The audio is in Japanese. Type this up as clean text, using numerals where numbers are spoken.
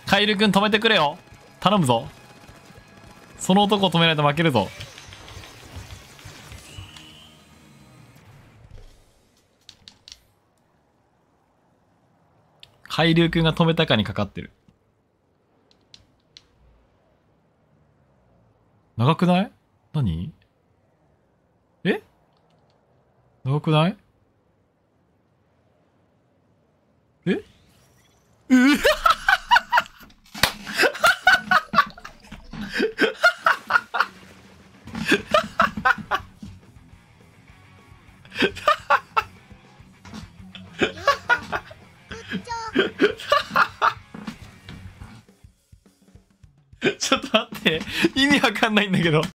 カイルくん止めてくれよ。頼むぞ。その男を止めないと負けるぞ。海流くんが止めたかにかかってる。長くない？何？え？長くない？え？ちょっと待って。意味わかんないんだけど。